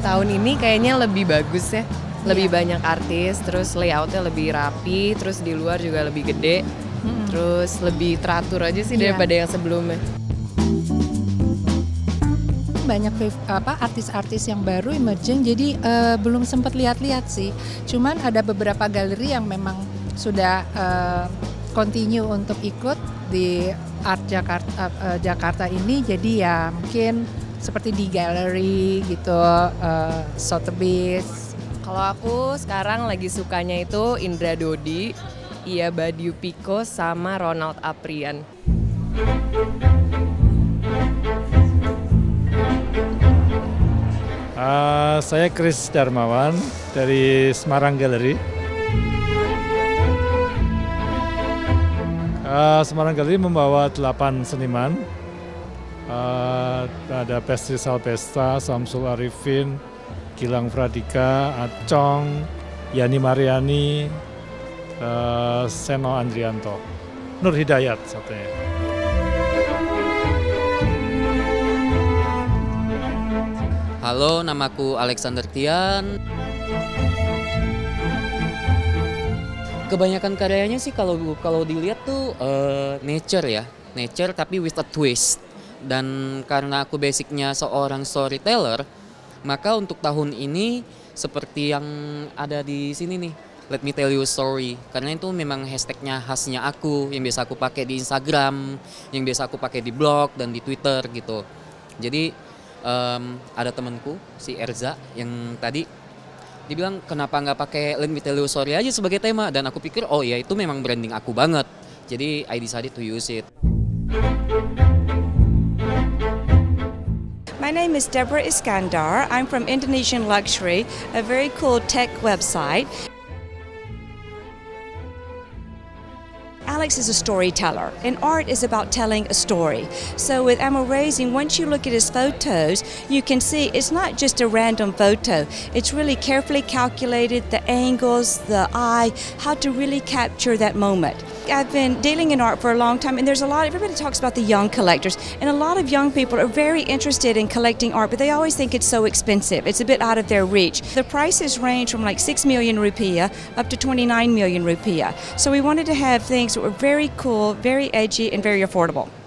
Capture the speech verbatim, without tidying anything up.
tahun ini kayaknya lebih bagus ya. Lebih Iya. banyak artis, terus layoutnya lebih rapi, terus di luar juga lebih gede, Mm-mm. terus lebih teratur aja sih Iya. daripada yang sebelumnya. Banyak fev- apa artis-artis yang baru emerging, jadi eh, belum sempat lihat-lihat sih. Cuman ada beberapa galeri yang memang sudah eh, continue untuk ikut di Art Jakarta eh, Jakarta ini. Jadi ya mungkin seperti di galeri gitu, eh, Sotheby's. Kalau aku sekarang lagi sukanya itu Indra Dodi, Iya Badiou Piko, sama Ronald Aprian. Uh, saya Chris Darmawan dari Semarang Gallery. Uh, Semarang Gallery membawa delapan seniman. Uh, ada Pestri Salpesta, Samsul Arifin, Gilang Pradika, Acong, Yani Mariani, uh, Seno Andrianto, Nur Hidayat satunya. Halo, namaku Alexander Tian. Kebanyakan karyanya sih kalau kalau dilihat tuh uh, nature ya, nature tapi with a twist. Dan karena aku basicnya seorang storyteller, maka untuk tahun ini seperti yang ada di sini nih, Let Me Tell You a Story. Karena itu memang hashtagnya khasnya aku, yang biasa aku pakai di Instagram, yang biasa aku pakai di blog dan di Twitter gitu. Jadi um, ada temanku si Erza yang tadi dibilang kenapa nggak pakai Let Me Tell You a Story aja sebagai tema, dan aku pikir oh ya itu memang branding aku banget. Jadi I decided to use it. My name is Deborah Iskandar. I'm from Indonesian Luxury, a very cool tech website. Alex is a storyteller, and art is about telling a story. So with Emerald Raising, once you look at his photos, you can see it's not just a random photo. It's really carefully calculated, the angles, the eye, how to really capture that moment. I've been dealing in art for a long time, and there's a lot, everybody talks about the young collectors, and a lot of young people are very interested in collecting art, but they always think it's so expensive. It's a bit out of their reach. The prices range from like six million rupiah up to twenty-nine million rupiah. So we wanted to have things that were very cool, very edgy, and very affordable.